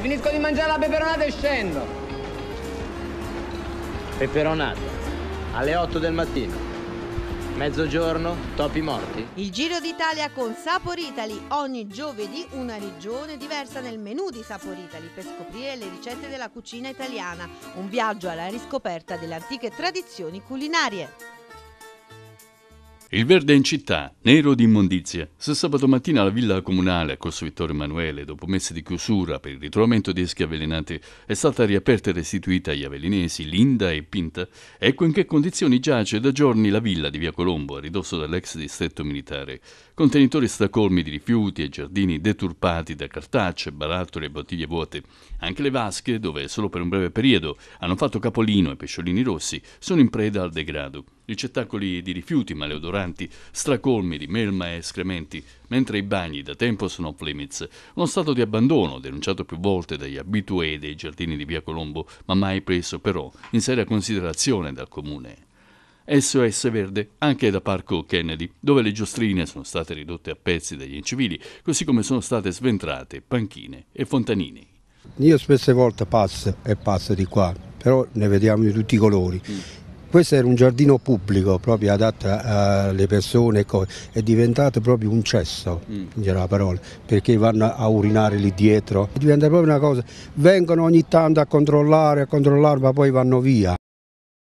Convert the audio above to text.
finisco di mangiare la peperonata e scendo. Peperonata, alle 8 del mattino. Mezzogiorno, topi morti. Il Giro d'Italia con Saporitali. Ogni giovedì una regione diversa nel menù di Saporitali per scoprire le ricette della cucina italiana. Un viaggio alla riscoperta delle antiche tradizioni culinarie. Il verde in città, nero di immondizia. Se sabato mattina la villa comunale a Corso Vittorio Emanuele, dopo mesi di chiusura per il ritrovamento di eschi avvelenati, è stata riaperta e restituita agli avelinesi, linda e pinta, ecco in che condizioni giace da giorni la villa di Via Colombo, a ridosso dell'ex distretto militare. Contenitori stracolmi di rifiuti e giardini deturpati da cartacce, barattoli e bottiglie vuote. Anche le vasche, dove solo per un breve periodo hanno fatto capolino e pesciolini rossi, sono in preda al degrado. Ricettacoli di rifiuti maleodoranti, stracolmi di melma e escrementi, mentre i bagni da tempo sono off limits. Uno stato di abbandono denunciato più volte dagli abitué dei giardini di Via Colombo, ma mai preso però in seria considerazione dal comune. SOS Verde anche da Parco Kennedy, dove le giostrine sono state ridotte a pezzi dagli incivili, così come sono state sventrate panchine e fontanini. Io spesse volte passo di qua, però ne vediamo di tutti i colori. Questo era un giardino pubblico, proprio adatto alle persone, è diventato proprio un cesso, la parola, perché vanno a urinare lì dietro. Diventa proprio una cosa, vengono ogni tanto a controllare, ma poi vanno via.